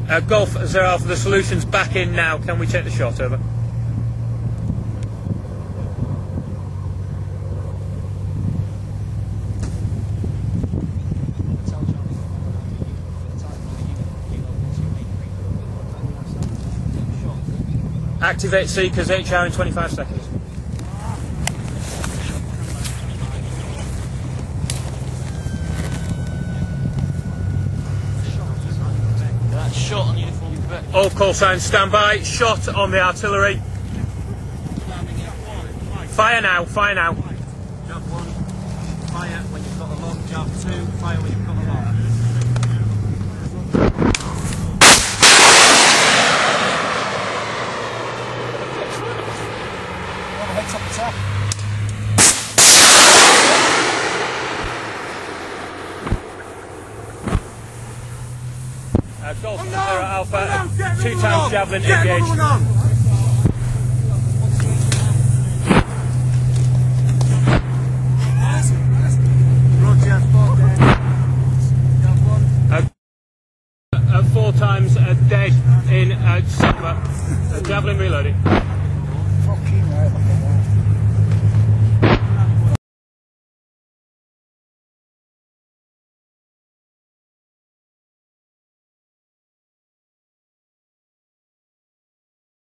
Golf 0 Alpha, the solution's back in now. Can we take the shot? Over. Activate Seekers HR in 25 seconds. Shot on uniform Quebec. All call signs stand by. Shot on the artillery. Fire now, fire now. Job 1, fire when you've got a log. Job 2, fire when you've got a log. Heads up attack. Golf 0 Alpha, 2 times javelin engaged.